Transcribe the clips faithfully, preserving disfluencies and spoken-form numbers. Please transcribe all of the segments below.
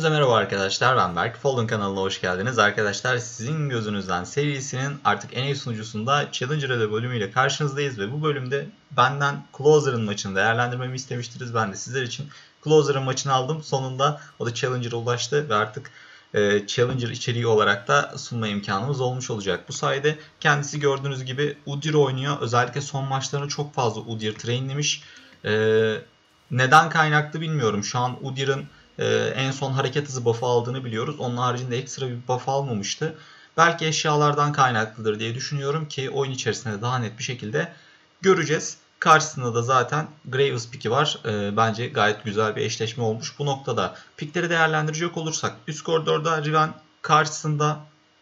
Hepinize merhaba arkadaşlar, ben Berk. Fallen kanalına hoş geldiniz. Arkadaşlar, sizin gözünüzden serisinin artık N A sunucusunda Challenger Ele bölümüyle karşınızdayız ve bu bölümde benden Closer'ın maçını değerlendirmemi istemiştiniz. Ben de sizler için Closer'ın maçını aldım. Sonunda o da Challenger'a ulaştı ve artık e, Challenger içeriği olarak da sunma imkanımız olmuş olacak. Bu sayede kendisi gördüğünüz gibi Udyr oynuyor. Özellikle son maçlarını çok fazla Udyr trainlemiş. E, neden kaynaklı bilmiyorum. Şu an Udyr'ın Ee, en son hareket hızı buff'ı aldığını biliyoruz. Onun haricinde ekstra bir buff almamıştı. Belki eşyalardan kaynaklıdır diye düşünüyorum ki oyun içerisinde daha net bir şekilde göreceğiz. Karşısında da zaten Graves pick'i var. Ee, bence gayet güzel bir eşleşme olmuş. Bu noktada pickleri değerlendirecek olursak üst koridorda Riven karşısında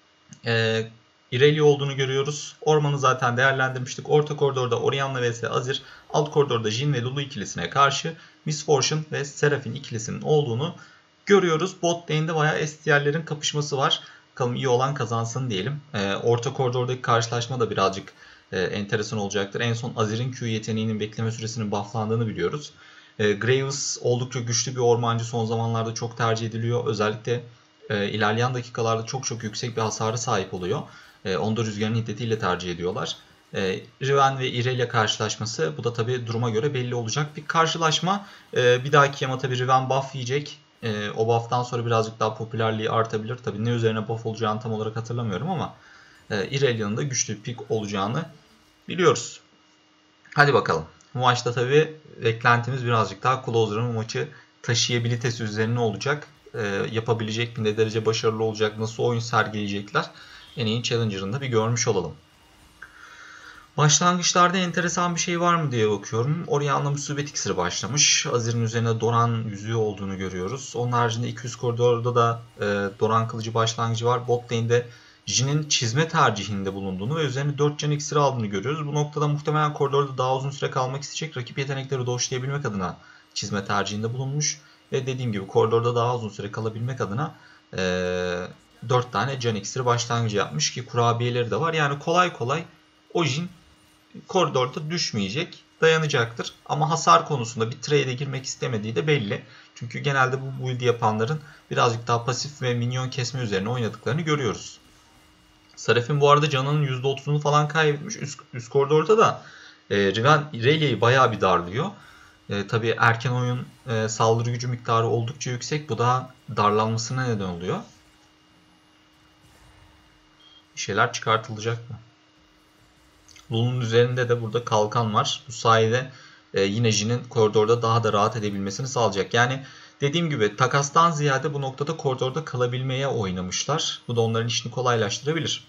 e, Irelia olduğunu görüyoruz. Orman'ı zaten değerlendirmiştik. Orta koridorda Orianna vs Azir, alt koridorda Jhin ve Lulu ikilisine karşı Miss Fortune ve Seraphine ikilisinin olduğunu görüyoruz. Bot lane'de bayağı S tier'lerin kapışması var. Bakalım iyi olan kazansın diyelim. E, orta koridordaki karşılaşma da birazcık e, enteresan olacaktır. En son Azir'in Q yeteneğinin bekleme süresinin bufflandığını biliyoruz. E, Graves oldukça güçlü bir ormancı, son zamanlarda çok tercih ediliyor. Özellikle e, ilerleyen dakikalarda çok çok yüksek bir hasarı sahip oluyor. E, onu da rüzgarın hiddetiyle tercih ediyorlar. E, Riven ve Irelia karşılaşması, bu da tabi duruma göre belli olacak bir karşılaşma. E, bir dahaki yama tabi Riven buff yiyecek. E, o buff'tan sonra birazcık daha popülerliği artabilir. Tabi ne üzerine buff olacağını tam olarak hatırlamıyorum ama e, Irelia'nın da güçlü bir pick olacağını biliyoruz. Hadi bakalım. Bu maçta tabi beklentimiz birazcık daha Closer'ın maçı taşıyabilitesi üzerine olacak. E, yapabilecek mi, ne derece başarılı olacak, nasıl oyun sergileyecekler. En iyi Challenger'ını da bir görmüş olalım. Başlangıçlarda enteresan bir şey var mı diye bakıyorum. Orianna Musibet iksiri başlamış. Azir'in üzerine Doran yüzüğü olduğunu görüyoruz. Onun haricinde iki yüz koridorda da e, Doran kılıcı başlangıcı var. Bot lane'de Jhin'in çizme tercihinde bulunduğunu ve üzerine dört can iksiri aldığını görüyoruz. Bu noktada muhtemelen koridorda daha uzun süre kalmak isteyecek. Rakip yetenekleri doşlayabilmek adına çizme tercihinde bulunmuş. Ve dediğim gibi koridorda daha uzun süre kalabilmek adına e, dört tane can iksiri başlangıcı yapmış ki kurabiyeleri de var. Yani kolay kolay o Jhin koridorda düşmeyecek, dayanacaktır. Ama hasar konusunda bir trade'e girmek istemediği de belli. Çünkü genelde bu build yapanların birazcık daha pasif ve minyon kesme üzerine oynadıklarını görüyoruz. Seraphine bu arada canının yüzde otuzunu falan kaybetmiş. Üst, üst koridorda da e, Riven Irelia'yı bayağı bir darlıyor. E, tabii erken oyun e, saldırı gücü miktarı oldukça yüksek. Bu da darlanmasına neden oluyor. Bir şeyler çıkartılacak mı? Lulu'nun üzerinde de burada kalkan var. Bu sayede e, yine Jhin'in koridorda daha da rahat edebilmesini sağlayacak. Yani dediğim gibi takastan ziyade bu noktada koridorda kalabilmeye oynamışlar. Bu da onların işini kolaylaştırabilir.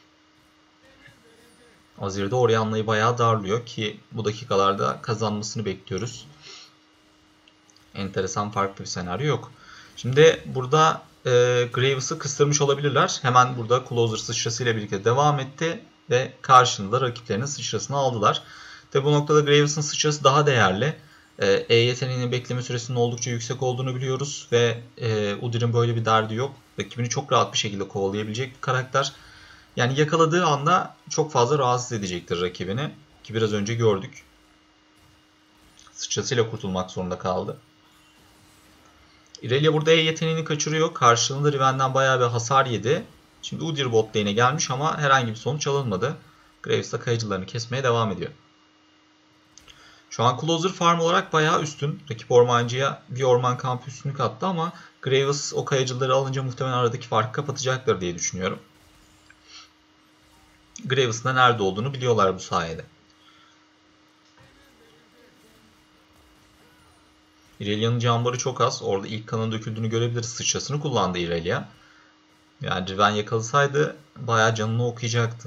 Azir de Orianna'yı bayağı darlıyor ki bu dakikalarda kazanmasını bekliyoruz. Enteresan, farklı bir senaryo yok. Şimdi burada e, Graves'ı kıstırmış olabilirler. Hemen burada Closer sıçrasıyla birlikte devam etti ve karşında rakiplerinin sıçrasını aldılar. Tabi bu noktada Graves'ın sıçrası daha değerli. E yeteneğinin bekleme süresinin oldukça yüksek olduğunu biliyoruz ve e, Udyr'in böyle bir derdi yok. Rakibini çok rahat bir şekilde kovalayabilecek bir karakter. Yani yakaladığı anda çok fazla rahatsız edecektir rakibini. Ki biraz önce gördük. Sıçrasıyla kurtulmak zorunda kaldı. Irelia burada E yeteneğini kaçırıyor. Karşılığında Riven'den bayağı bir hasar yedi. Şimdi Udyr bot lane'e gelmiş ama herhangi bir sonuç alınmadı. Graves de kayıcılarını kesmeye devam ediyor. Şu an Closer farm olarak bayağı üstün. Rakip ormancıya bir orman kampı üstünlük attı ama Graves o kayıcıları alınca muhtemelen aradaki farkı kapatacaktır diye düşünüyorum. Graves'ın da nerede olduğunu biliyorlar bu sayede. Irelia'nın canbarı çok az. Orada ilk kanın döküldüğünü görebiliriz. Sıçrasını kullandı Irelia. Yani Riven yakalasaydı bayağı canını okuyacaktı.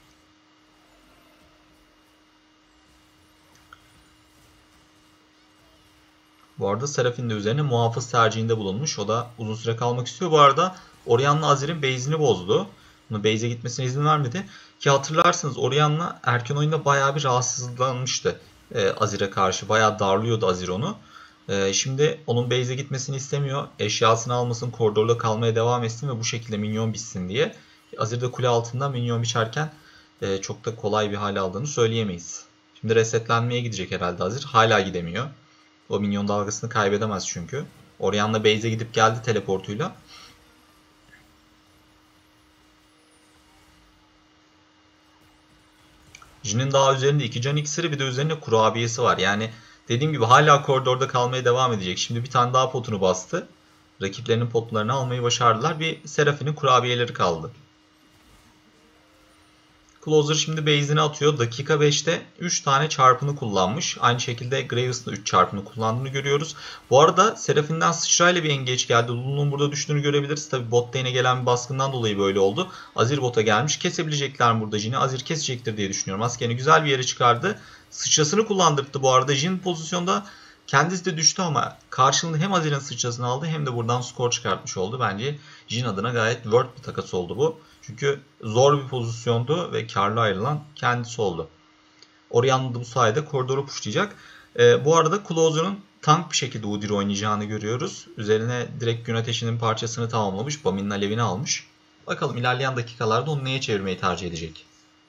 Bu arada Seraphine de üzerine muhafız tercihinde bulunmuş. O da uzun süre kalmak istiyor. Bu arada Orianna Azir'in base'ini bozdu. Bunu base'e gitmesine izin vermedi. Ki hatırlarsınız Orianna erken oyunda bayağı bir rahatsızlanmıştı e, Azir'e karşı. Bayağı darlıyordu Azir onu. E, şimdi onun base'e gitmesini istemiyor. Eşyasını almasın, koridorda kalmaya devam etsin ve bu şekilde minyon bitsin diye. Azir de kule altında minyon biçerken e, çok da kolay bir hale aldığını söyleyemeyiz. Şimdi resetlenmeye gidecek herhalde Azir. Hala gidemiyor. O minyon dalgasını kaybedemez çünkü. Orianna base'e gidip geldi teleportuyla. Jin'in daha üzerinde iki can iksiri, bir de üzerinde kurabiyesi var. Yani dediğim gibi hala koridorda kalmaya devam edecek. Şimdi bir tane daha potunu bastı. Rakiplerinin potlarını almayı başardılar. Bir Seraphine kurabiyeleri kaldı. Closer şimdi base'ini atıyor. Dakika beşte üç tane çarpını kullanmış. Aynı şekilde Graves'ın da üç çarpını kullandığını görüyoruz. Bu arada Seraphine'den sıçrayla bir engage geldi. Lulu'nun burada düştüğünü görebiliriz. Tabi bot lane'e gelen bir baskından dolayı böyle oldu. Azir bota gelmiş. Kesebilecekler mi burada Jin'i? Azir kesecektir diye düşünüyorum. Askeni güzel bir yere çıkardı. Sıçrasını kullandırdı bu arada. Jin pozisyonda kendisi de düştü ama karşılığında hem Azir'in sıçrasını aldı hem de buradan skor çıkartmış oldu. Bence Jin adına gayet worth bir takas oldu bu. Çünkü zor bir pozisyondu ve karlı ayrılan kendisi oldu. Orianna da bu sayede koridoru pushlayacak. Ee, bu arada Closer'ın tank bir şekilde Udyr oynayacağını görüyoruz. Üzerine direkt gün ateşinin parçasını tamamlamış. Bami'nin alevini almış. Bakalım ilerleyen dakikalarda onu neye çevirmeyi tercih edecek.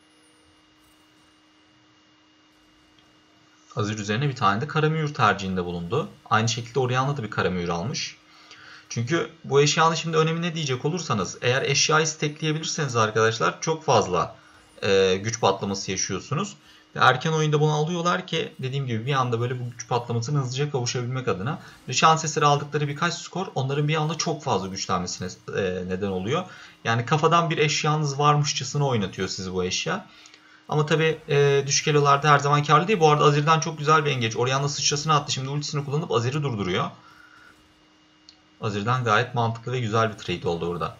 Azir üzerine bir tane de Karamühür tercihinde bulundu. Aynı şekilde Orianna da bir Karamühür almış. Çünkü bu eşyanın şimdi önemi ne diyecek olursanız, eğer eşyayı stackleyebilirseniz arkadaşlar çok fazla e, güç patlaması yaşıyorsunuz. Ve erken oyunda bunu alıyorlar ki dediğim gibi bir anda böyle bu güç patlamasına hızlıca kavuşabilmek adına. Ve şans eseri aldıkları birkaç skor onların bir anda çok fazla güçlenmesine e, neden oluyor. Yani kafadan bir eşyanız varmışçasına oynatıyor sizi bu eşya. Ama tabi e, düşük elolarda her zaman karlı değil. Bu arada Azir'den çok güzel bir engage. Orianna sıçrasını attı. Şimdi ultisini kullanıp Azir'i durduruyor. Azir'den gayet mantıklı ve güzel bir trade oldu burada.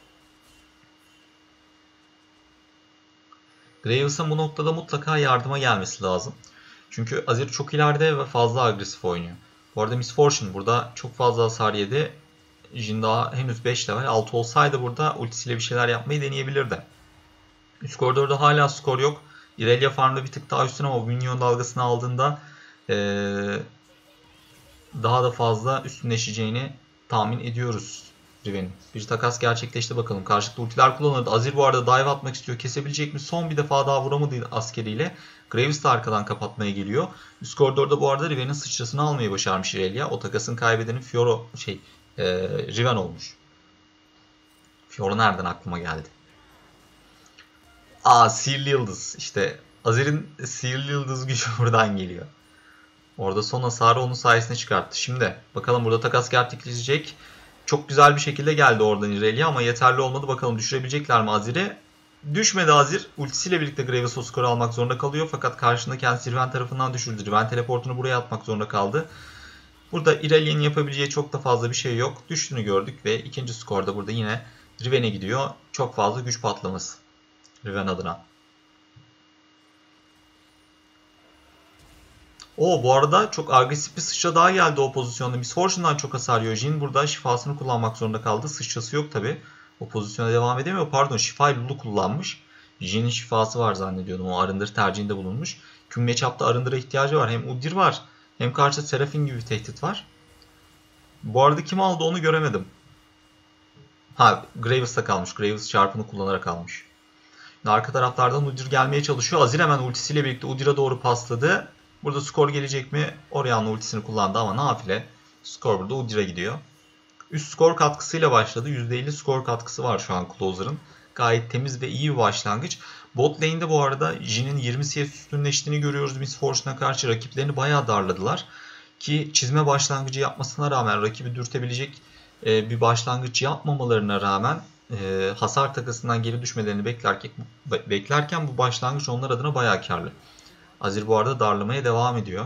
Graves'ın bu noktada mutlaka yardıma gelmesi lazım. Çünkü Azir çok ileride ve fazla agresif oynuyor. Bu arada Miss Fortune burada çok fazla hasar yedi. Jin daha henüz beş level. altı olsaydı burada ultisiyle bir şeyler yapmayı deneyebilirdi. Üst koridorda hala skor yok. Irelia farmda bir tık daha üstün ama bu minyon dalgasını aldığında ee, daha da fazla üstünleşeceğini tahmin ediyoruz Riven'in. Bir takas gerçekleşti bakalım. Karşılıklı ultiler kullanıldı. Azir bu arada dive atmak istiyor. Kesebilecek mi? Son bir defa daha vuramadı askeriyle. Graves de arkadan kapatmaya geliyor. Üst koridorda bu arada Riven'in sıçrasını almayı başarmış Irelia. O takasın kaybedeni Fiora şey e, Riven olmuş. Fiora nereden aklıma geldi? Aa, Sihirli Yıldız. İşte Azir'in Sihirli Yıldız gücü buradan geliyor. Orada son hasarı onun sayesinde çıkarttı. Şimdi bakalım burada takas gerçekleşecek. Çok güzel bir şekilde geldi oradan Irelia ama yeterli olmadı. Bakalım düşürebilecekler mi Azir'i? Düşmedi Azir. Ultisiyle birlikte Graves o skoru almak zorunda kalıyor. Fakat karşında kendisi Riven tarafından düşürdü. Riven teleportunu buraya atmak zorunda kaldı. Burada Irelia'nın yapabileceği çok da fazla bir şey yok. Düştüğünü gördük ve ikinci skorda burada yine Riven'e gidiyor. Çok fazla güç patlaması Riven adına. O bu arada çok agresif bir sıçra daha geldi o pozisyonda. Miss Fortune'dan çok hasar yiyor. Jin burada şifasını kullanmak zorunda kaldı. Sıçrası yok tabi. O pozisyona devam edemiyor. Pardon, şifayı Lulu kullanmış. Jin'in şifası var zannediyordum. O arındır tercihinde bulunmuş. Tüm matchup'ta arındıra ihtiyacı var. Hem Udyr var hem karşıda Seraphine gibi bir tehdit var. Bu arada kim aldı onu göremedim. Ha, Graves'ta kalmış. Graves çarpını kullanarak almış. Arka taraflardan Udyr gelmeye çalışıyor. Azir hemen ultisiyle birlikte Udyr'a doğru pasladı. Burada skor gelecek mi? Orianna ultisini kullandı ama nafile. Skor burada Udyr'a gidiyor. Üst skor katkısıyla başladı. yüzde elli skor katkısı var şu an Closer'ın. Gayet temiz ve iyi bir başlangıç. Bot lane'de bu arada Jin'in yirmi C S üstünleştiğini görüyoruz. Miss Fortune'a karşı rakiplerini bayağı darladılar. Ki çizme başlangıcı yapmasına rağmen, rakibi dürtebilecek bir başlangıç yapmamalarına rağmen hasar takasından geri düşmelerini beklerken, beklerken bu başlangıç onlar adına bayağı karlı. Azir bu arada darlamaya devam ediyor.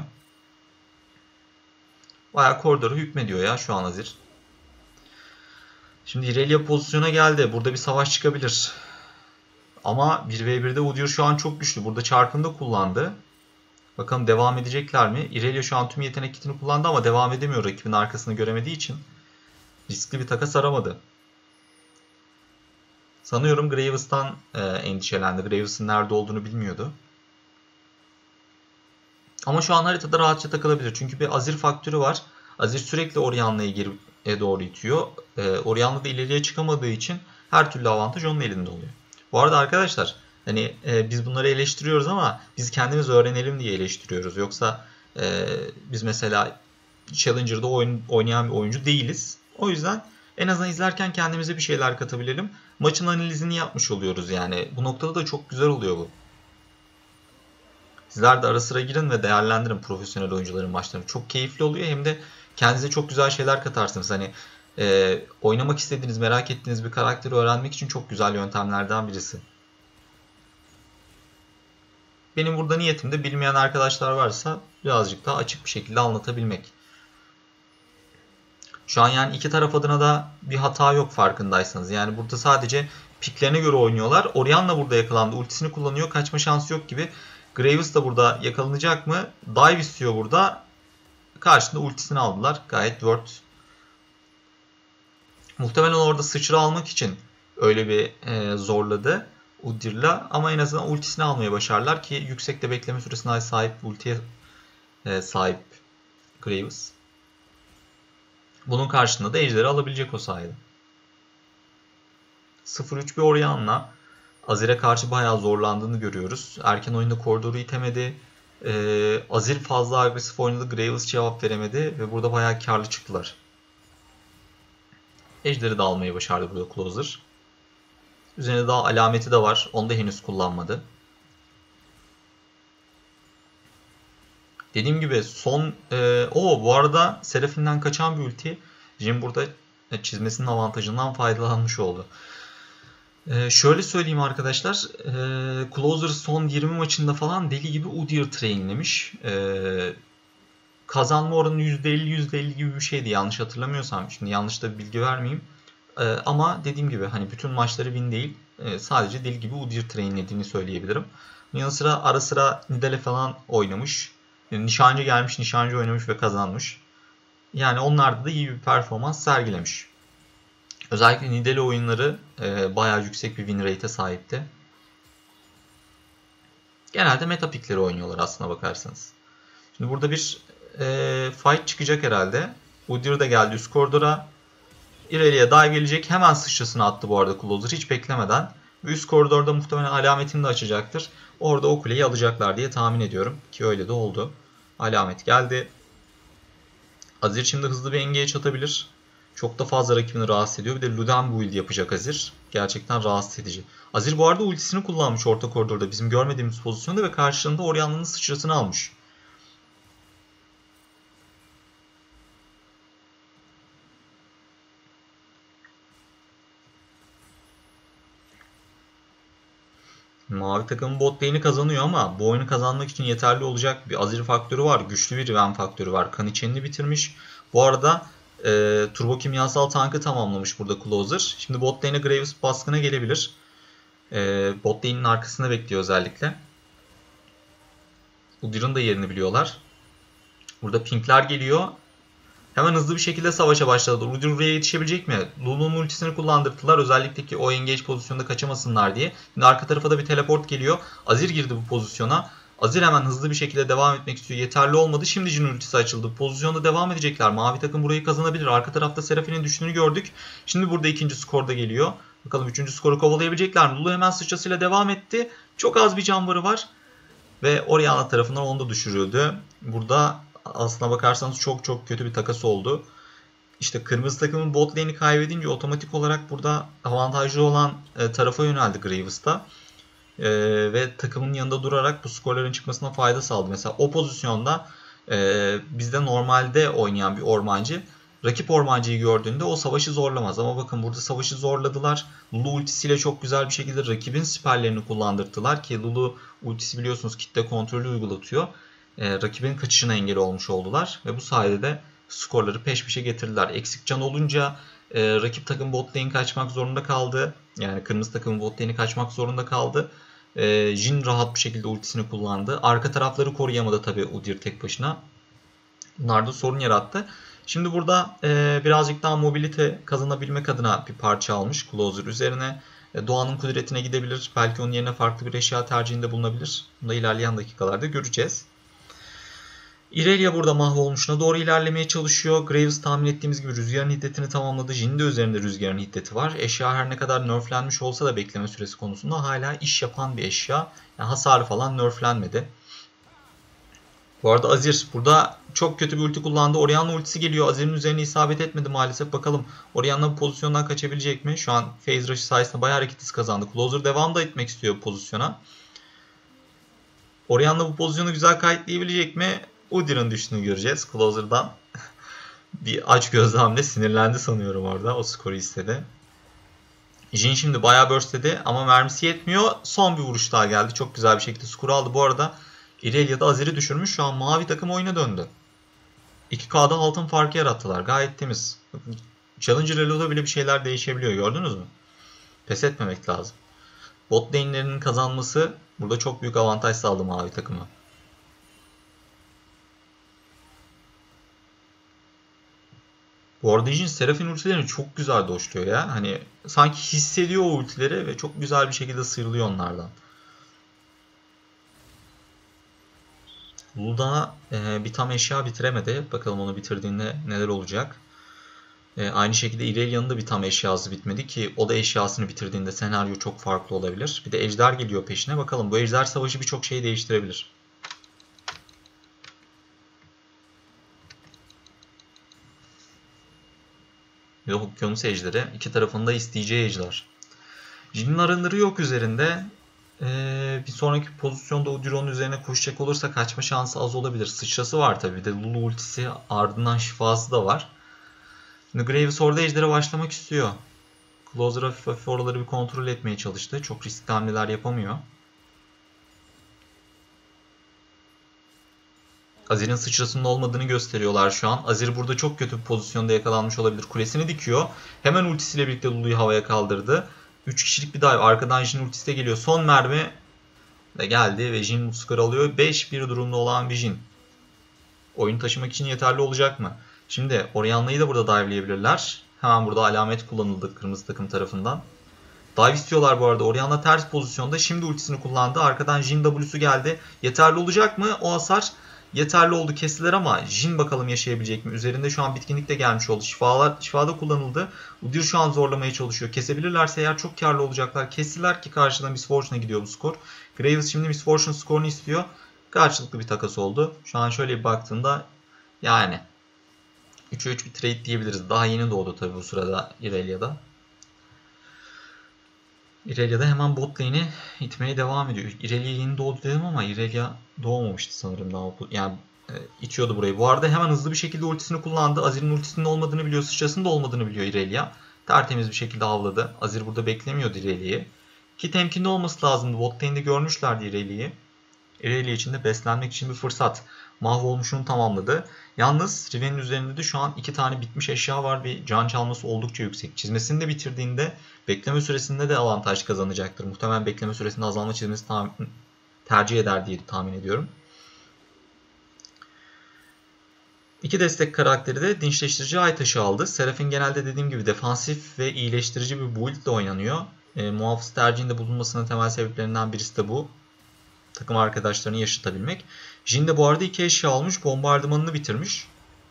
Bayağı koridoru hükmediyor ya şu an Azir. Şimdi Irelia pozisyona geldi. Burada bir savaş çıkabilir. Ama bir ve birde Udyr şu an çok güçlü. Burada çarpını da kullandı. Bakalım devam edecekler mi? Irelia şu an tüm yetenek kitini kullandı ama devam edemiyor. Rakibin arkasını göremediği için riskli bir takas aramadı. Sanıyorum Graves'tan e, endişelendi. Graves'ın nerede olduğunu bilmiyordu. Ama şu an haritada rahatça takılabilir. Çünkü bir Azir faktörü var. Azir sürekli Orianna'yı geriye doğru itiyor. Ee, Orianna da ileriye çıkamadığı için her türlü avantaj onun elinde oluyor. Bu arada arkadaşlar hani e, biz bunları eleştiriyoruz ama biz kendimiz öğrenelim diye eleştiriyoruz. Yoksa e, biz mesela Challenger'da oyun, oynayan bir oyuncu değiliz. O yüzden en azından izlerken kendimize bir şeyler katabilelim. Maçın analizini yapmış oluyoruz yani. Bu noktada da çok güzel oluyor bu. Sizler de ara sıra girin ve değerlendirin profesyonel oyuncuların maçlarını. Çok keyifli oluyor, hem de kendinize çok güzel şeyler katarsınız. Hani e, oynamak istediğiniz, merak ettiğiniz bir karakteri öğrenmek için çok güzel yöntemlerden birisi. Benim burada niyetim de bilmeyen arkadaşlar varsa birazcık daha açık bir şekilde anlatabilmek. Şu an yani iki taraf adına da bir hata yok farkındaysanız. Yani burada sadece piklerine göre oynuyorlar. Orianna burada yakalandı. Ultisini kullanıyor. Kaçma şansı yok gibi. Graves da burada yakalanacak mı? Dive istiyor burada. Karşında ultisini aldılar. Gayet word. Muhtemelen orada sıçra almak için öyle bir e, zorladı Udyr'la. Ama en azından ultisini almayı başardılar ki yüksek de bekleme süresine sahip, ultiye e, sahip Graves. Bunun karşılığında da ejderi alabilecek o sayede. sıfır üç bir Orianna Azir'e karşı bayağı zorlandığını görüyoruz. Erken oyunda koridoru itemedi. Ee, Azir fazla agresif oynadı. Graves cevap veremedi ve burada bayağı karlı çıktılar. Ejderi de almayı başardı burada Closer. Üzerinde daha alameti de var. Onu da henüz kullanmadı. Dediğim gibi son... E, o bu arada Seraphim'den kaçan bir ulti. Jhin burada çizmesinin avantajından faydalanmış oldu. Ee, şöyle söyleyeyim arkadaşlar. E, Closer son yirmi maçında falan deli gibi Udyr trainlemiş. E, kazanma oranı yüzde elli yüzde elli gibi bir şeydi yanlış hatırlamıyorsam. Şimdi yanlış da bir bilgi vermeyeyim. E, ama dediğim gibi hani bütün maçları win değil. E, sadece deli gibi Udyr trainlediğini söyleyebilirim. Yanı sıra ara sıra Nidalee falan oynamış. Yani nişancı gelmiş, nişancı oynamış ve kazanmış. Yani onlarda da iyi bir performans sergilemiş. Özellikle Nidalee oyunları e, bayağı yüksek bir win rate'e sahipti. Genelde meta pickleri oynuyorlar aslına bakarsanız. Şimdi burada bir e, fight çıkacak herhalde. Udyr de geldi üst koridora. Irelia'ya dive gelecek. Hemen sıçrasını attı bu arada Closer hiç beklemeden. Üst koridorda muhtemelen alametini de açacaktır. Orada o kuleyi alacaklar diye tahmin ediyorum. Ki öyle de oldu. Alamet geldi. Azir şimdi hızlı bir engage atabilir. Çok da fazla rakibini rahatsız ediyor. Bir de Luden build yapacak Azir. Gerçekten rahatsız edici. Azir bu arada ultisini kullanmış orta koridorda. Bizim görmediğimiz pozisyonda ve karşılığında Orianna'nın sıçrasını almış. Mavi takımın bot lane'i kazanıyor ama bu oyunu kazanmak için yeterli olacak bir Azir faktörü var. Güçlü bir Riven faktörü var. Kan içenini bitirmiş. Bu arada e, turbo kimyasal tankı tamamlamış burada Closer. Şimdi bot lane'e Graves baskına gelebilir. E, bot lane'in arkasında bekliyor özellikle. Udyr'ın da yerini biliyorlar. Burada pinkler geliyor. Hemen hızlı bir şekilde savaşa başladılar. Udyr buraya yetişebilecek mi? Lulu'nun ultisini kullandırdılar. Özellikle ki o engage pozisyonda kaçamasınlar diye. Şimdi arka tarafa da bir teleport geliyor. Azir girdi bu pozisyona. Azir hemen hızlı bir şekilde devam etmek istiyor. Yeterli olmadı. Şimdi Jhin ultisi açıldı. Pozisyonda devam edecekler. Mavi takım burayı kazanabilir. Arka tarafta Seraphim'in düştüğünü gördük. Şimdi burada ikinci skorda geliyor. Bakalım üçüncü skoru kovalayabilecekler mi? Lulu hemen sıçrasıyla devam etti. Çok az bir can barı var. Ve Orianna tarafından onu da düşürüldü. Burada aslına bakarsanız çok çok kötü bir takas oldu. İşte kırmızı takımın bot lane'i kaybedince otomatik olarak burada avantajlı olan e, tarafa yöneldi Graves'ta. E, ve takımın yanında durarak bu skorların çıkmasına fayda sağladı. Mesela o pozisyonda e, bizde normalde oynayan bir ormancı rakip ormancıyı gördüğünde o savaşı zorlamaz. Ama bakın burada savaşı zorladılar. Lulu ultisiyle çok güzel bir şekilde rakibin siperlerini kullandırdılar ki Lulu ultisi biliyorsunuz kitle kontrolü uygulatıyor. E, rakibin kaçışına engel olmuş oldular ve bu sayede de skorları peş peşe getirdiler. Eksik can olunca e, rakip takım bot lane kaçmak zorunda kaldı. Yani kırmızı takımın bot lane'i kaçmak zorunda kaldı. E, Jhin rahat bir şekilde ultisini kullandı. Arka tarafları koruyamadı tabii Udyr tek başına. Bunlar da sorun yarattı. Şimdi burada e, birazcık daha mobilite kazanabilmek adına bir parça almış Closer üzerine. E, Doğanın kudretine gidebilir. Belki onun yerine farklı bir eşya tercihinde bulunabilir. Bunu da ilerleyen dakikalarda göreceğiz. Irelia burada mahvolmuşuna doğru ilerlemeye çalışıyor. Graves tahmin ettiğimiz gibi rüzgarın hiddetini tamamladı. Jhin de üzerinde rüzgarın hiddeti var. Eşya her ne kadar nerflenmiş olsa da bekleme süresi konusunda hala iş yapan bir eşya. Yani hasarı falan nerflenmedi. Bu arada Azir burada çok kötü bir ulti kullandı. Orianna ultisi geliyor. Azir'in üzerine isabet etmedi maalesef. Bakalım Orianna bu pozisyondan kaçabilecek mi? Şu an phase rush sayesinde bayağı hareket hızı kazandı. Closer devam da etmek istiyor bu pozisyona. Orianna bu pozisyonu güzel kayıtlayabilecek mi? Udyr'ın düştüğünü göreceğiz. Closer'dan bir aç gözlü hamle, sinirlendi sanıyorum orada. O skoru istedi. Jhin şimdi bayağı burstledi ama mermisi yetmiyor. Son bir vuruş daha geldi. Çok güzel bir şekilde skoru aldı. Bu arada Irelia da Azir'i düşürmüş. Şu an mavi takım oyuna döndü. iki K'da altın farkı yarattılar. Gayet temiz. Challenger Elo'da bile bir şeyler değişebiliyor. Gördünüz mü? Pes etmemek lazım. Bot lane'lerinin kazanması burada çok büyük avantaj sağladı mavi takıma. Bu arada Jhin Seraphine ultilerini çok güzel doşluyor ya. Hani sanki hissediyor o ultileri ve çok güzel bir şekilde sıyrılıyor onlardan. Lulu'da e, bir tam eşya bitiremedi. Bakalım onu bitirdiğinde neler olacak. E, aynı şekilde Irelia'nın da bir tam eşyası bitmedi ki o da eşyasını bitirdiğinde senaryo çok farklı olabilir. Bir de ejder geliyor peşine. Bakalım bu ejder savaşı birçok şeyi değiştirebilir. Ve okyanus ejderi. İki tarafında isteyeceği ejder. Jin'in arındırı yok üzerinde. Ee, bir sonraki pozisyonda Udyr'un üzerine koşacak olursa kaçma şansı az olabilir. Sıçrası var tabi. Bir de Lulu ultisi ardından şifası da var. Şimdi Graves orada ejdere başlamak istiyor. Closer hafif hafif oraları bir kontrol etmeye çalıştı. Çok riskli hamleler yapamıyor. Azir'in sıçrasının olmadığını gösteriyorlar şu an. Azir burada çok kötü bir pozisyonda yakalanmış olabilir. Kulesini dikiyor. Hemen ultisiyle birlikte Lulu'yu havaya kaldırdı. üç kişilik bir dive. Arkadan Jhin ultisi de geliyor. Son mermi de geldi ve Jhin bu skoru alıyor. beş bir durumda olan bir Jhin. Oyunu taşımak için yeterli olacak mı? Şimdi Orianna'yı da burada dive'leyebilirler. Hemen burada alamet kullanıldı kırmızı takım tarafından. Dive istiyorlar bu arada. Orianna ters pozisyonda. Şimdi ultisini kullandı. Arkadan Jhin W'su geldi. Yeterli olacak mı? O hasar yeterli oldu. Kestiler ama Jhin bakalım yaşayabilecek mi? Üzerinde şu an bitkinlik de gelmiş oldu. Şifalar, şifada kullanıldı. Udyr şu an zorlamaya çalışıyor. Kesebilirlerse eğer çok karlı olacaklar. Kestiler ki karşıdan Miss Fortune'a gidiyor bu skor. Graves şimdi Miss Fortune skorunu istiyor. Karşılıklı bir takas oldu. Şu an şöyle bir baktığında yani üçe üç bir trade diyebiliriz. Daha yeni doğdu tabi bu sırada Irelia'da. Irelia da hemen bot lane'i itmeye devam ediyor. Irelia yeni doğdu dedim ama Irelia doğmamıştı sanırım daha. Yani e, itiyordu burayı. Bu arada hemen hızlı bir şekilde ultisini kullandı. Azir'in ultisinin olmadığını biliyor. Sıçrasının da olmadığını biliyor Irelia. Tertemiz bir şekilde avladı. Azir burada beklemiyordu Irelia'yı. Ki temkinli olması lazımdı. Bot lane'de görmüşlerdi Irelia'yı. Irelia için de beslenmek için bir fırsat. Mahvolmuşunu tamamladı. Yalnız Riven'in üzerinde de şu an iki tane bitmiş eşya var ve can çalması oldukça yüksek. Çizmesini de bitirdiğinde bekleme süresinde de avantaj kazanacaktır. Muhtemelen bekleme süresinde azalma çizmesi tercih eder diye tahmin ediyorum. İki destek karakteri de dinçleştirici ay taşı aldı. Seraphine genelde dediğim gibi defansif ve iyileştirici bir build ile oynanıyor. E, muhafız tercihinde bulunmasının temel sebeplerinden birisi de bu. Takım arkadaşlarını yaşatabilmek. Jhin de bu arada iki eşya almış. Bombardımanını bitirmiş.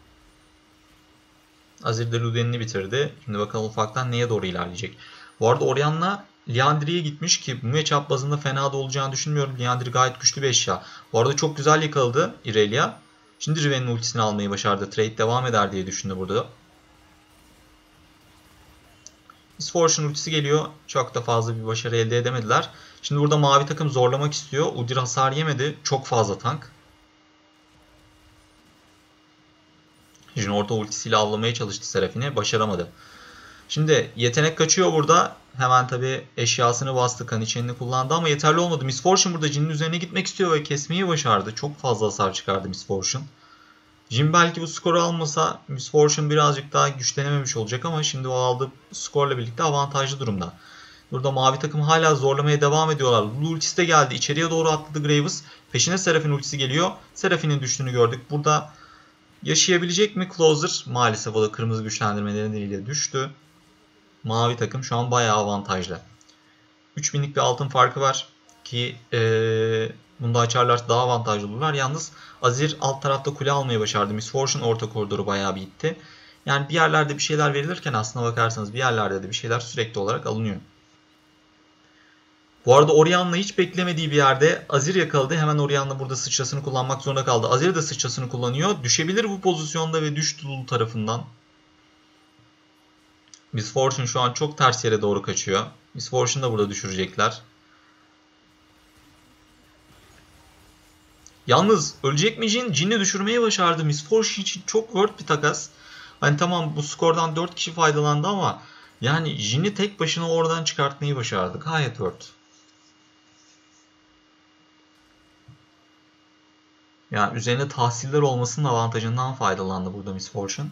Azir de Luden'ini bitirdi. Şimdi bakalım ufaktan neye doğru ilerleyecek. Bu arada Orianna Liandry'ye gitmiş ki bu matchup bazında fena da olacağını düşünmüyorum. Liandry gayet güçlü bir eşya. Bu arada çok güzel yakaladı Irelia. Şimdi Riven'in ultisini almayı başardı. Trade devam eder diye düşündü burada. Miss Fortune ultisi geliyor. Çok da fazla bir başarı elde edemediler. Şimdi burada mavi takım zorlamak istiyor. Udyr hasar yemedi. Çok fazla tank. Jhin orta ultisiyle avlamaya çalıştı Seraphine'i. Başaramadı. Şimdi yetenek kaçıyor burada. Hemen tabi eşyasını bastı. Kan içenini kullandı ama yeterli olmadı. Miss Fortune burada Jhin'in üzerine gitmek istiyor ve kesmeyi başardı. Çok fazla hasar çıkardı Miss Fortune. Jhin belki bu skoru almasa Miss Fortune birazcık daha güçlenememiş olacak ama şimdi o aldığı skorla birlikte avantajlı durumda. Burada mavi takım hala zorlamaya devam ediyorlar. Lulu ultisi de geldi. İçeriye doğru atladı Graves. Peşine Seraphine ultisi geliyor. Seraphine'in düştüğünü gördük. Burada yaşayabilecek mi Closer? Maalesef o da kırmızı güçlendirme nedeniyle düştü. Mavi takım şu an bayağı avantajlı. üç binlik bir altın farkı var ki ee, bunu da açarlarsa daha avantajlı olurlar. Yalnız Azir alt tarafta kule almayı başardı. Miss Fortune orta koridoru bayağı bir itti. Yani bir yerlerde bir şeyler verilirken aslına bakarsanız bir yerlerde de bir şeyler sürekli olarak alınıyor. Bu arada Orianna hiç beklemediği bir yerde Azir yakaladı. Hemen Orianna burada sıçrasını kullanmak zorunda kaldı. Azir de sıçrasını kullanıyor. Düşebilir bu pozisyonda ve düştü Lulu tarafından. Miss Fortune şu an çok ters yere doğru kaçıyor. Miss Fortune'u da burada düşürecekler. Yalnız ölecek mi Jhin? Jhin'i düşürmeyi başardı. Miss Fortune için çok worth bir takas. Hani tamam bu skordan dört kişi faydalandı ama yani Jhin'i tek başına oradan çıkartmayı başardı. Gayet worth. Yani üzerinde tahsiller olmasının avantajından faydalandı burada Miss Fortune.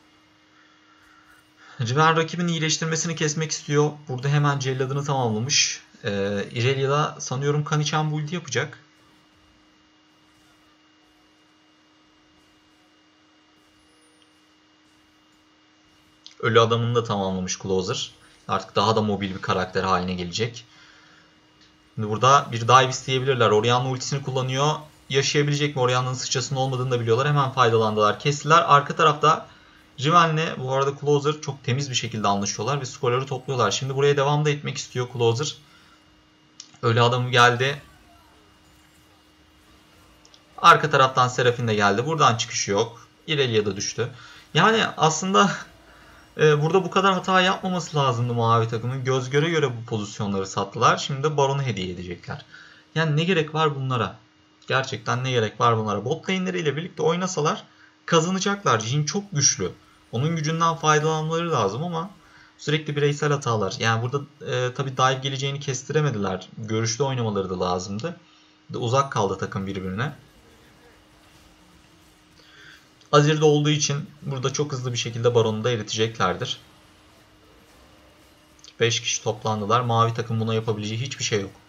Riven rakibin iyileştirmesini kesmek istiyor. Burada hemen celladını tamamlamış. Ee, Irelia da sanıyorum kan içen build yapacak. Ölü adamını da tamamlamış Closer. Artık daha da mobil bir karakter haline gelecek. Şimdi burada bir dive isteyebilirler. Orianna ultisini kullanıyor. Yaşayabilecek mi? Orianna'nın sıçrasının olmadığını da biliyorlar. Hemen faydalandılar. Kestiler. Arka tarafta Riven'le bu arada Closer çok temiz bir şekilde anlaşıyorlar ve skorları topluyorlar. Şimdi buraya devam da etmek istiyor Closer. Ölü adamı geldi. Arka taraftan Seraphine de geldi. Buradan çıkışı yok. Irelia da düştü. Yani aslında e, burada bu kadar hata yapmaması lazımdı mavi takımın. Göz göre göre bu pozisyonları sattılar. Şimdi de Baron'u hediye edecekler. Yani ne gerek var bunlara? Gerçekten ne gerek var bunlara? Bot lane'leriyle birlikte oynasalar kazanacaklar. Jhin çok güçlü. Onun gücünden faydalanmaları lazım ama sürekli bireysel hatalar. Yani burada e, tabii dive geleceğini kestiremediler. Görüşlü oynamaları da lazımdı. De uzak kaldı takım birbirine. Azir'de olduğu için burada çok hızlı bir şekilde Baron'u da eriteceklerdir. beş kişi toplandılar. Mavi takım buna yapabileceği hiçbir şey yok.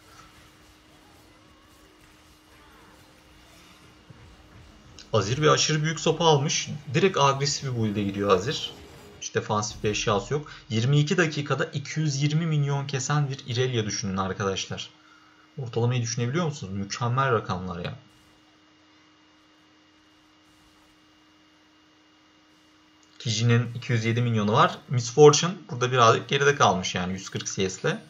Azir bir aşırı büyük sopa almış. Direkt agresif bir build'e gidiyor Azir. Hiç defansif bir eşyası yok. yirmi iki dakikada iki yüz yirmi milyon kesen bir Irelia düşünün arkadaşlar. Ortalamayı düşünebiliyor musunuz? Mükemmel rakamlar ya. Jhin'in iki yüz yedi milyonu var. Miss Fortune burada birazcık geride kalmış yani yüz kırk C S'le.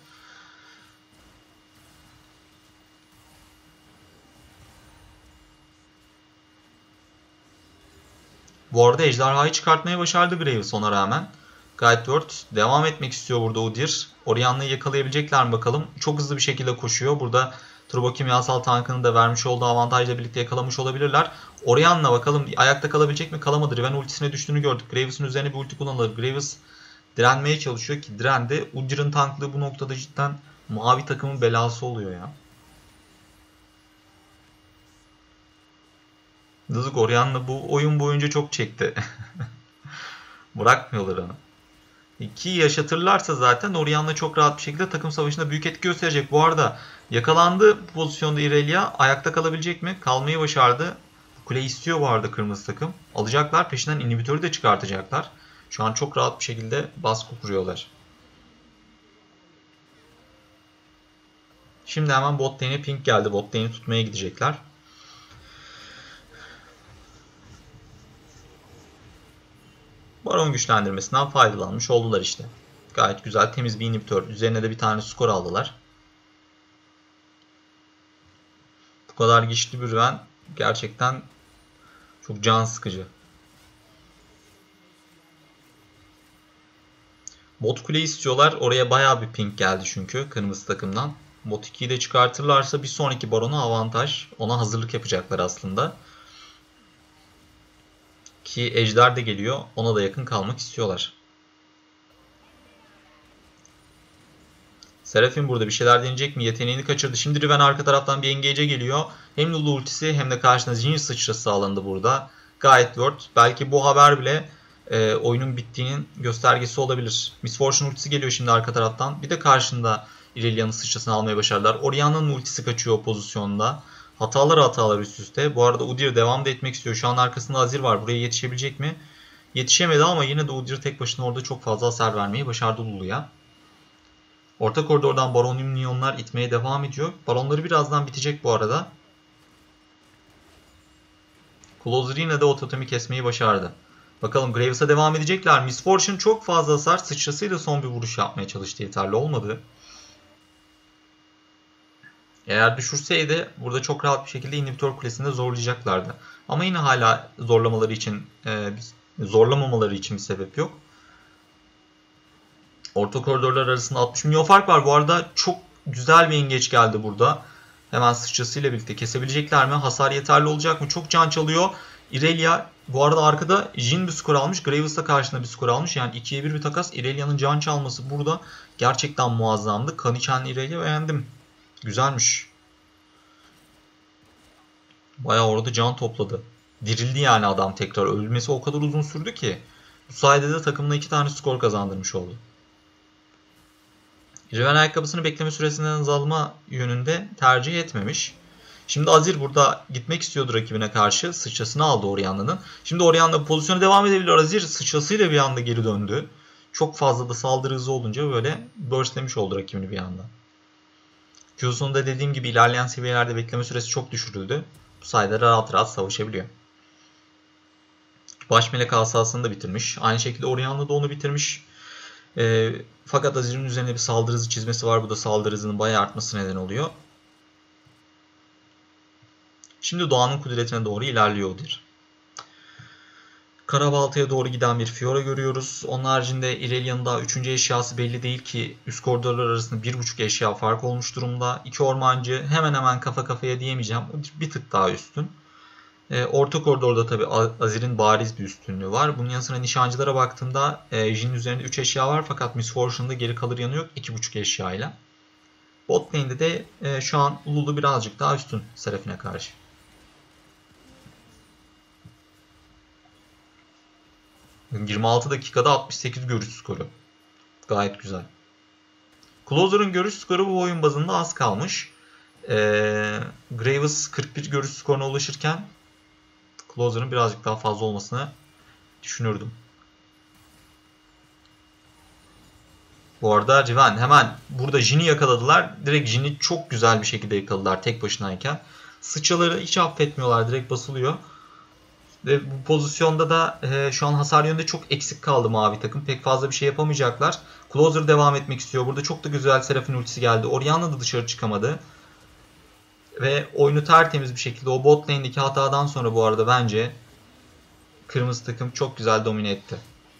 Bu arada ejderhayı çıkartmayı başardı Graves ona rağmen. Gayet worth. Devam etmek istiyor burada Udyr. Orianna'yı yakalayabilecekler mi bakalım. Çok hızlı bir şekilde koşuyor. Burada turbo kimyasal tankının da vermiş olduğu avantajla birlikte yakalamış olabilirler. Orianna bakalım ayakta kalabilecek mi? Kalamadı. Riven ultisine düştüğünü gördük. Graves'in üzerine bir ulti kullanılır. Graves direnmeye çalışıyor ki direndi. Udyr'ın tanklığı bu noktada cidden mavi takımın belası oluyor ya. Yazık Orianna bu oyun boyunca çok çekti. Bırakmıyorlar onu. Ki yaşatırlarsa zaten Orianna çok rahat bir şekilde takım savaşında büyük etki gösterecek. Bu arada yakalandı bu pozisyonda Irelia. Ayakta kalabilecek mi? Kalmayı başardı. Kule istiyor bu arada kırmızı takım. Alacaklar. Peşinden inhibitörü de çıkartacaklar. Şu an çok rahat bir şekilde baskı kuruyorlar. Şimdi hemen bot lane'e ping geldi. Bot lane'i tutmaya gidecekler. Baron güçlendirmesinden faydalanmış oldular işte. Gayet güzel temiz bir inhibitör. Üzerine de bir tane skor aldılar. Bu kadar güçlü bir Riven gerçekten çok can sıkıcı. Bot kule istiyorlar. Oraya bayağı bir ping geldi çünkü kırmızı takımdan. Bot ikiyi de çıkartırlarsa bir sonraki Baron'a avantaj. Ona hazırlık yapacaklar aslında. Ki Ejder de geliyor. Ona da yakın kalmak istiyorlar. Seraphine burada bir şeyler deneyecek mi? Yeteneğini kaçırdı. Şimdi Riven arka taraftan bir engage'e geliyor. Hem Lulu ultisi hem de karşısında zincir sıçrası sağlandı burada. Gayet worth. Belki bu haber bile e, oyunun bittiğinin göstergesi olabilir. Miss Fortune ultisi geliyor şimdi arka taraftan. Bir de karşında Irelia'nın sıçrasını almaya başardılar. Orianna'nın ultisi kaçıyor o pozisyonda. Hatalar hatalar üst üste. Bu arada Udyr devam da etmek istiyor. Şu an arkasında Azir var. Buraya yetişebilecek mi? Yetişemedi ama yine de Udyr tek başına orada çok fazla hasar vermeyi başardı Lulu'ya. Orta koridordan Baronium Neon'lar itmeye devam ediyor. Baronları birazdan bitecek bu arada. Closer yine de o totemi kesmeyi başardı. Bakalım Graves'a devam edecekler. Miss Fortune çok fazla hasar sıçrasıyla son bir vuruş yapmaya çalıştı. Yeterli olmadı. Eğer düşürseydi burada çok rahat bir şekilde inhibitor kulesinde zorlayacaklardı. Ama yine hala zorlamaları için e, zorlamamaları için bir sebep yok. Orta koridorlar arasında altmış milyon fark var. Bu arada çok güzel bir engeç geldi burada. Hemen sıçrasıyla birlikte kesebilecekler mi? Hasar yeterli olacak mı? Çok can çalıyor. Irelia bu arada arkada Jhin bir skor almış. Graves'la karşında bir skor almış. Yani ikiye bir bir takas. Irelia'nın can çalması burada gerçekten muazzamdı. Kan içen Irelia beğendim. Güzelmiş. Bayağı orada can topladı. Dirildi yani adam tekrar. Ölmesi o kadar uzun sürdü ki. Bu sayede de takımına iki tane skor kazandırmış oldu. Riven ayakkabısını bekleme süresinden azalma yönünde tercih etmemiş. Şimdi Azir burada gitmek istiyordu rakibine karşı. Sıçrasını aldı Orianna'nın. Şimdi Orianna pozisyonu devam edebilir. Azir sıçrasıyla bir anda geri döndü. Çok fazla da saldırı hızı olunca böyle burstlemiş oldu rakibini bir anda. Q'sunu da dediğim gibi ilerleyen seviyelerde bekleme süresi çok düşürüldü. Bu sayede rahat rahat savaşabiliyor. Baş melek asasını da bitirmiş. Aynı şekilde Orianna da onu bitirmiş. E, fakat Azir'in üzerine bir saldırı hızı çizmesi var. Bu da saldırı hızının bayağı artması neden oluyor. Şimdi doğanın kudretine doğru ilerliyordur. Karabalta'ya doğru giden bir Fiora görüyoruz. Onun haricinde Irelia'nın daha üçüncü eşyası belli değil ki üst koridorlar arasında bir buçuk eşya fark olmuş durumda. İki ormancı hemen hemen kafa kafaya diyemeyeceğim. Bir tık daha üstün. E, orta koridorda tabi Azir'in bariz bir üstünlüğü var. Bunun yanı sıra nişancılara baktığımda e, Jhin'in üzerinde üç eşya var fakat Miss Fortune'da geri kalır yanı yok iki buçuk eşyayla. Bot lane'de de e, şu an Lulu birazcık daha üstün Seraphine karşı. yirmi altı dakikada altmış sekiz görüş skoru. Gayet güzel. Closer'ın görüş skoru bu oyun bazında az kalmış. Ee, Graves kırk bir görüş skoruna ulaşırken Closer'ın birazcık daha fazla olmasını düşünürdüm. Bu arada Riven hemen burada Jhin'i yakaladılar. Direkt Jhin'i çok güzel bir şekilde yakaladılar tek başınayken. Sıçraları hiç affetmiyorlar. Direkt basılıyor. Ve bu pozisyonda da e, şu an hasar yönünde çok eksik kaldı mavi takım. Pek fazla bir şey yapamayacaklar. Closer devam etmek istiyor. Burada çok da güzel Seraphine ultisi geldi. Orianna da dışarı çıkamadı. Ve oyunu tertemiz bir şekilde o bot lane'deki hatadan sonra bu arada bence kırmızı takım çok güzel domine etti.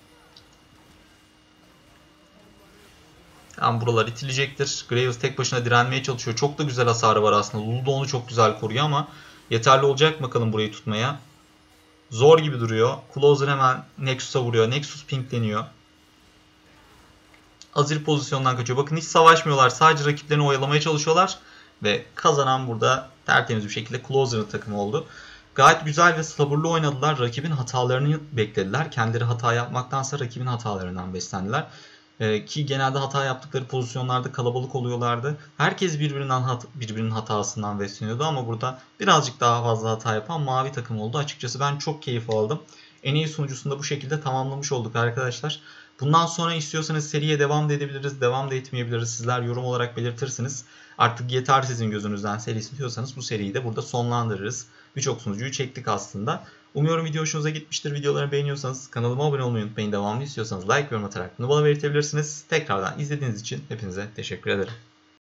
Yani buralar itilecektir. Graves tek başına direnmeye çalışıyor. Çok da güzel hasarı var aslında. Lulu da onu çok güzel koruyor ama yeterli olacak mı bakalım burayı tutmaya. Zor gibi duruyor. Closer hemen Nexus'a vuruyor. Nexus pinkleniyor. Azir pozisyondan kaçıyor. Bakın hiç savaşmıyorlar. Sadece rakiplerini oyalamaya çalışıyorlar. Ve kazanan burada tertemiz bir şekilde Closer'ın takımı oldu. Gayet güzel ve sabırlı oynadılar. Rakibin hatalarını beklediler. Kendileri hata yapmaktansa rakibin hatalarından beslendiler. Ee, ki genelde hata yaptıkları pozisyonlarda kalabalık oluyorlardı. Herkes birbirinden hat birbirinin hatasından besleniyordu ama burada birazcık daha fazla hata yapan mavi takım oldu. Açıkçası ben çok keyif aldım. En iyi sunucusunda bu şekilde tamamlamış olduk arkadaşlar. Bundan sonra istiyorsanız seriye devam da edebiliriz, devam da etmeyebiliriz. Sizler yorum olarak belirtirsiniz. Artık yeter sizin gözünüzden serisi diyorsanız bu seriyi de burada sonlandırırız. Birçok sunucuyu çektik aslında. Umuyorum video hoşunuza gitmiştir. Videoları beğeniyorsanız kanalıma abone olmayı unutmayın. Devamlı istiyorsanız like ve yorum atarak bunu bana belirtebilirsiniz. Tekrardan izlediğiniz için hepinize teşekkür ederim.